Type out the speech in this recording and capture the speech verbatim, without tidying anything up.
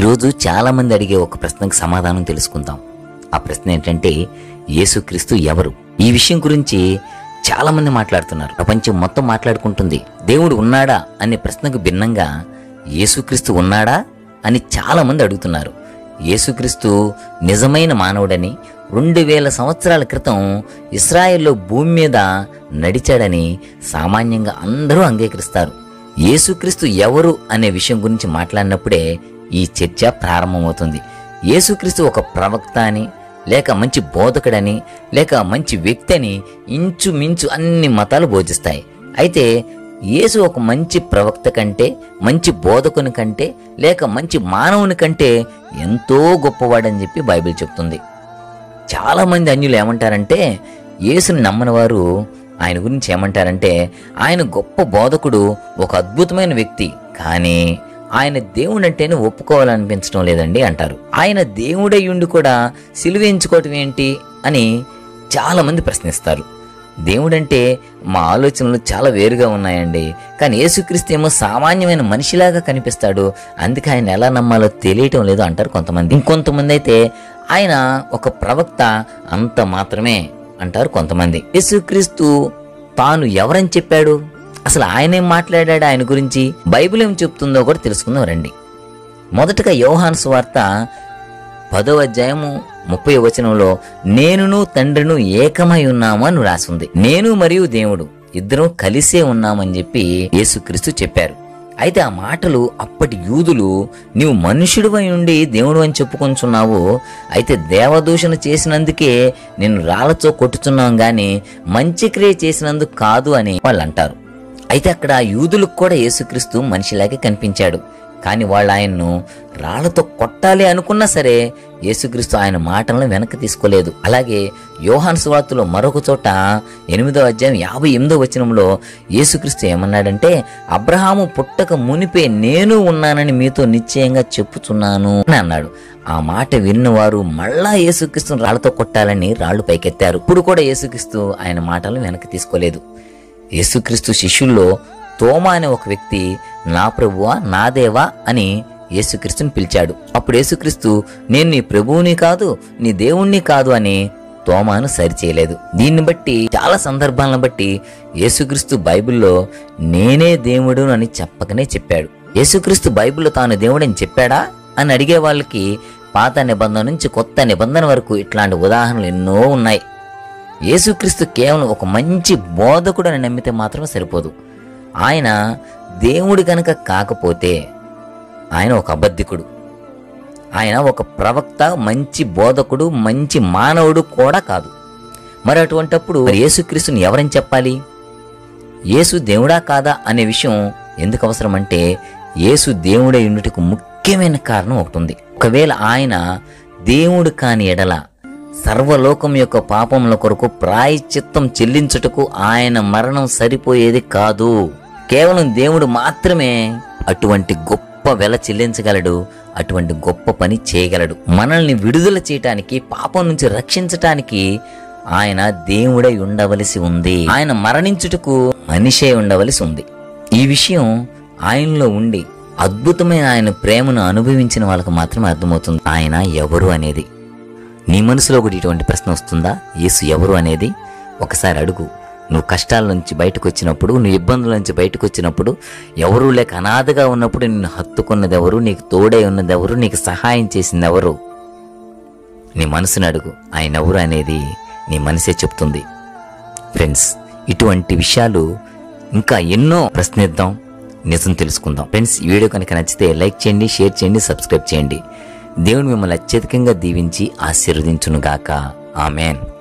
ఈరోజు చాలామంది అడిగే ఒక ప్రశ్నకు సమాధానం తెలుసుకుందాం. ఆ ప్రశ్న ఏంటంటే, యేసుక్రీస్తు ఎవరు? ఈ విషయం గురించి చాలామంది మాట్లాడుతున్నారు. ప్రపంచం మొత్తం మాట్లాడుకుంటుంది. దేవుడు ఉన్నాడా అనే ప్రశ్నకు భిన్నంగా యేసుక్రీస్తు ఉన్నాడా అని చాలామంది అడుగుతున్నారు. యేసుక్రీస్తు నిజమైన మానవుడని, రెండు వేల సంవత్సరాల క్రితం ఇశ్రాయేల్లో భూమి మీద నడిచాడని సామాన్యంగా అందరూ అంగీకరిస్తారు. యేసుక్రీస్తు ఎవరు అనే విషయం గురించి మాట్లాడినప్పుడే ఈ చర్చ ప్రారంభమవుతుంది. యేసుక్రీస్తు ఒక ప్రవక్త అని, లేక మంచి బోధకుడని, లేక మంచి వ్యక్తి అని ఇంచుమించు అన్ని మతాలు బోధిస్తాయి. అయితే యేసు ఒక మంచి ప్రవక్త కంటే, మంచి బోధకుని కంటే, లేక మంచి మానవుని కంటే ఎంతో గొప్పవాడని చెప్పి బైబిల్ చెప్తుంది. చాలామంది అన్యులు ఏమంటారంటే, యేసుని నమ్మని వారు ఆయన గురించి ఏమంటారంటే, ఆయన గొప్ప బోధకుడు, ఒక అద్భుతమైన వ్యక్తి, కానీ ఆయన దేవుడు అంటేనే ఒప్పుకోవాలనిపించడం లేదండి అంటారు. ఆయన దేవుడై ఉండి కూడా సిలువేయించుకోవటం ఏంటి అని చాలామంది ప్రశ్నిస్తారు. దేవుడంటే మా ఆలోచనలు చాలా వేరుగా ఉన్నాయండి, కానీ యేసుక్రీస్తు ఏమో సామాన్యమైన మనిషిలాగా కనిపిస్తాడు, అందుకే ఆయన ఎలా నమ్మాలో తెలియటం లేదు అంటారు కొంతమంది. ఇంకొంతమంది అయితే ఆయన ఒక ప్రవక్త అంత మాత్రమే అంటారు కొంతమంది. యేసుక్రీస్తు తాను ఎవరని చెప్పాడు, అసలు ఆయనేం మాట్లాడాడు, ఆయన గురించి బైబిల్ ఏం చెప్తుందో కూడా తెలుసుకుందాం రండి. మొదటగా యోహాను సువార్త పదో అధ్యాయము ముప్పై వచనంలో నేనును తండ్రిను ఏకమై ఉన్నాము అని రాసింది. నేను మరియు దేవుడు ఇద్దరం కలిసే ఉన్నామని చెప్పి యేసుక్రీస్తు చెప్పారు. అయితే ఆ మాటలు అప్పటి యూదులు, నీవు మనుషుడివై ఉండి దేవుడు అని చెప్పుకొంచున్నావు, అయితే దేవదూషణ చేసినందుకే నేను రాళ్లతో కొట్టుచున్నాం గాని మంచి క్రియ చేసినందుకు కాదు అని వాళ్ళు అంటారు. అయితే అక్కడ యూదులకు కూడా యేసుక్రీస్తు మనిషిలాగే కనిపించాడు, కానీ వాళ్ళు ఆయన్ను రాళ్లతో కొట్టాలి అనుకున్నా సరే యేసుక్రీస్తు ఆయన మాటలను వెనక్కి తీసుకోలేదు. అలాగే యోహాను సువార్తలో మరొక చోట ఎనిమిదో అధ్యాయం యాభై ఎనిమిదో వచనంలో యేసుక్రీస్తు ఏమన్నాడంటే, అబ్రహాము పుట్టక మునిపే నేను ఉన్నానని మీతో నిశ్చయంగా చెప్పుచున్నాను అని అన్నాడు. ఆ మాట విన్న వారు మళ్ళా యేసుక్రీస్తును రాళ్లతో కొట్టాలని రాళ్లు పైకెత్తారు. ఇప్పుడు కూడా యేసుక్రీస్తు ఆయన మాటలను వెనక్కి తీసుకోలేదు. యేసుక్రీస్తు శిష్యుల్లో తోమా అనే ఒక వ్యక్తి నా ప్రభువా నా దేవా అని యేసుక్రీస్తుని పిలిచాడు. అప్పుడు యేసుక్రీస్తు నేను నీ ప్రభువుని కాదు నీ దేవుణ్ణి కాదు అని తోమాను సరిచేయలేదు. దీన్ని బట్టి చాలా సందర్భాలను బట్టి యేసుక్రీస్తు బైబిల్లో నేనే దేవుడు అని చెప్పకనే చెప్పాడు. యేసుక్రీస్తు బైబిల్లో తాను దేవుడని చెప్పాడా అని అడిగే వాళ్ళకి పాత నిబంధన నుంచి కొత్త నిబంధన వరకు ఇట్లాంటి ఉదాహరణలు ఎన్నో ఉన్నాయి. యేసుక్రీస్తు కేవలం ఒక మంచి బోధకుడు అని నమ్మితే మాత్రమే సరిపోదు. ఆయన దేవుడు గనక కాకపోతే ఆయన ఒక అబద్ధికుడు, ఆయన ఒక ప్రవక్త, మంచి బోధకుడు, మంచి మానవుడు కూడా కాదు. మరి అటువంటప్పుడు యేసుక్రీస్తుని ఎవరని చెప్పాలి? యేసు దేవుడా కాదా అనే విషయం ఎందుకు అవసరం అంటే, యేసు దేవుడై ఉండుటకు ముఖ్యమైన కారణం ఒకటి ఉంది. ఒకవేళ ఆయన దేవుడు కాని ఎడల సర్వలోకం యొక్క పాపముల కొరకు ప్రాయశ్చిత్తం చెల్లించుటకు ఆయన మరణం సరిపోయేది కాదు. కేవలం దేవుడు మాత్రమే అటువంటి గొప్ప వెల చెల్లించగలడు, అటువంటి గొప్ప పని చేయగలడు. మనల్ని విడుదల చేయటానికి, పాపం నుంచి రక్షించటానికి ఆయన దేవుడై ఉండవలసి ఉంది. ఆయన మరణించుటకు మనిషే ఉండవలసి ఉంది. ఈ విషయం ఆయనలో ఉండి అద్భుతమైన ఆయన ప్రేమను అనుభవించిన వాళ్ళకు మాత్రమే అర్థమవుతుంది ఆయన ఎవరు అనేది. నీ మనసులో కూడా ఇటువంటి ప్రశ్న వస్తుందా, యేసు ఎవరు అనేది? ఒకసారి అడుగు. నువ్వు కష్టాల నుంచి బయటకు వచ్చినప్పుడు, నువ్వు ఇబ్బందుల నుంచి బయటకు వచ్చినప్పుడు, ఎవరు లేక అనాథగా ఉన్నప్పుడు నిన్ను హత్తుకున్నది ఎవరు, నీకు తోడై ఉన్నది ఎవరు, నీకు సహాయం చేసింది ఎవరు? నీ మనసుని అడుగు. ఆయన ఎవరు అనేది నీ మనసే చెప్తుంది. ఫ్రెండ్స్, ఇటువంటి విషయాలు ఇంకా ఎన్నో ప్రశ్నిద్దాం, నిజం తెలుసుకుందాం. ఫ్రెండ్స్, ఈ వీడియో కనుక నచ్చితే లైక్ చేయండి, షేర్ చేయండి, సబ్స్క్రైబ్ చేయండి. దేవుడు మిమ్మల్ని అత్యధికంగా దీవించి ఆశీర్వదించునుగాక. ఆమెన్.